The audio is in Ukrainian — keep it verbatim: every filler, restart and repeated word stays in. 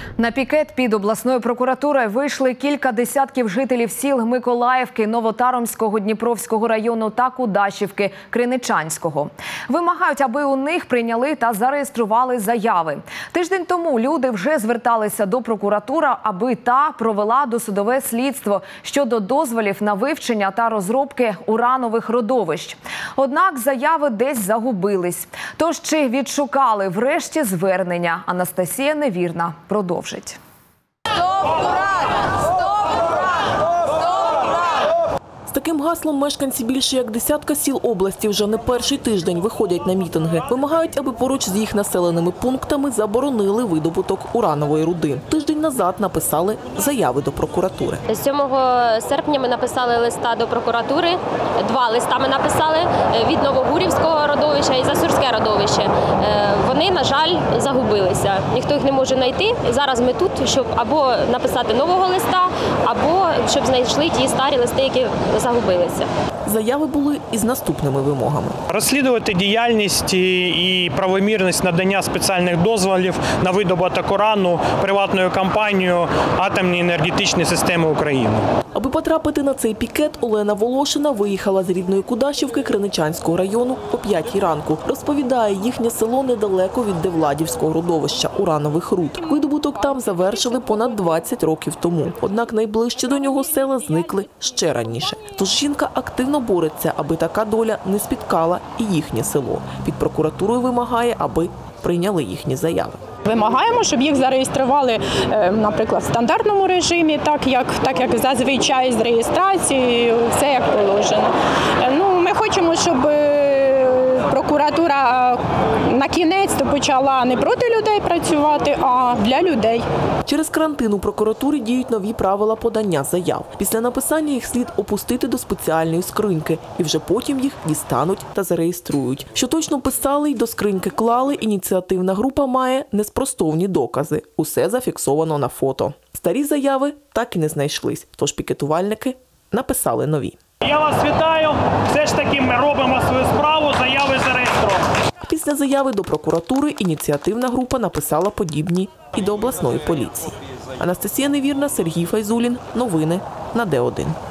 На пікет під обласною прокуратурою вийшли кілька десятків жителів сіл Миколаївки, Новотаромського, Дніпровського району та Кудашівки, Криничанського. Вимагають, аби у них прийняли та зареєстрували заяви. Тиждень тому люди вже зверталися до прокуратури, аби та провела досудове слідство щодо дозволів на вивчення та розробки уранових родовищ. Однак заяви десь загубились. Тож чи відшукали врешті звернення? Анастасія Невірна продовжує. З таким гаслом мешканці більше як десятка сіл області вже не перший тиждень виходять на мітинги. Вимагають, аби поруч з їх населеними пунктами заборонили видобуток уранової руди. Тиждень назад написали заяви до прокуратури. сьомого серпня ми написали листа до прокуратури. Два листа ми написали від Новогурівського родовища і Засурське родовище. Вони, на жаль, загубилися. Ніхто їх не може знайти. І зараз ми тут, щоб або написати нового листа, або щоб знайшли ті старі листи, які загубилися. Заяви були із наступними вимогами. Розслідувати діяльність і правомірність надання спеціальних дозволів на видобуток урану приватною компанією «Атомні енергетичні системи України». Аби потрапити на цей пікет, Олена Волошина виїхала з рідної Кудашівки Криничанського району о п'ятій ранку. Розповідає, їхнє село недалеко від Девладівського родовища уранових руд. Видобуток там завершили понад двадцять років тому. Однак найближчі до нього села зникли ще раніше. Тож жінка активно бореться, аби така доля не спіткала і їхнє село. Під прокуратурою вимагає, аби прийняли їхні заяви. Вимагаємо, щоб їх зареєстрували, наприклад, в стандартному режимі, так як, так як зазвичай з реєстрацією, все як положено. Ну, ми хочемо, щоб прокуратура на кінець-то почала не проти людей працювати, а для людей. Через карантин у прокуратурі діють нові правила подання заяв. Після написання їх слід опустити до спеціальної скриньки, і вже потім їх дістануть та зареєструють. Що точно писали й до скриньки клали, ініціативна група має неспростовні докази. Усе зафіксовано на фото. Старі заяви так і не знайшлись, тож пікетувальники написали нові. Я вас вітаю. Все ж таки ми робимо свою справу, заяви зареєстровані. Після заяви до прокуратури ініціативна група написала подібні і до обласної поліції. Анастасія Невірна, Сергій Файзулін. Новини на Д один.